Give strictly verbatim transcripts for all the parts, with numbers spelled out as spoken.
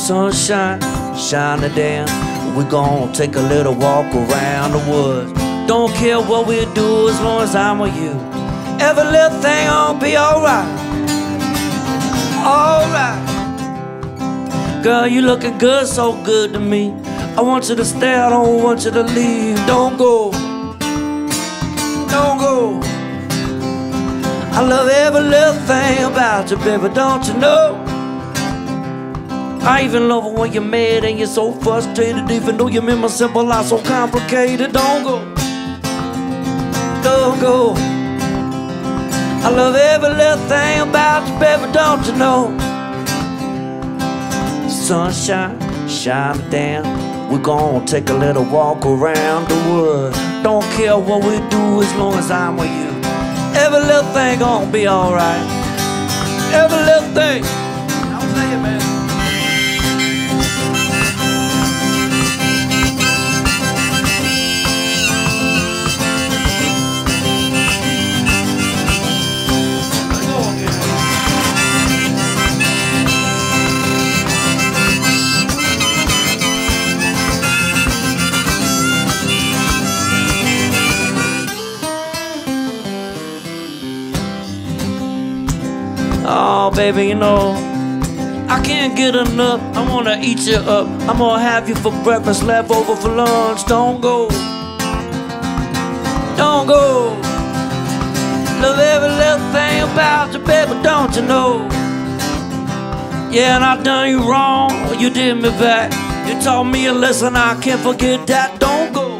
Sunshine, shine it down. We gon' take a little walk around the woods. Don't care what we do as long as I'm with you. Every little thing gon' be alright. Alright. Girl, you looking good, so good to me. I want you to stay, I don't want you to leave. Don't go. Don't go. I love every little thing about you, baby, don't you know? I even love it when you're mad and you're so frustrated. Even though you make my simple life so complicated. Don't go. Don't go. I love every little thing about you, baby, don't you know? Sunshine, shine down. We're gonna take a little walk around the woods. Don't care what we do as long as I'm with you. Every little thing gonna be alright. Every little thing. I'll tell you, man. Oh, baby, you know, I can't get enough. I wanna eat you up. I'm gonna have you for breakfast, left over for lunch. Don't go. Don't go. Love every little thing about you, baby, don't you know? Yeah, and I done you wrong, you did me back. You taught me a lesson, I can't forget that. Don't go.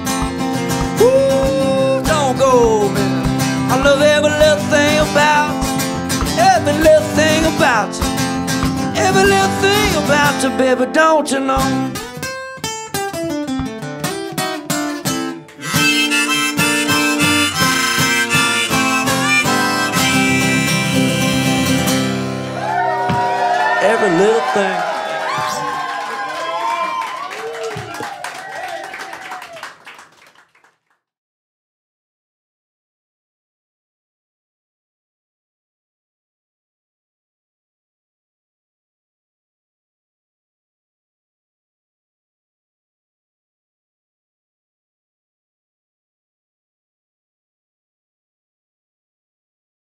Ooh, don't go, man. I love every little thing about you. Every little thing about you. Every little thing about you, baby, don't you know? Every little thing.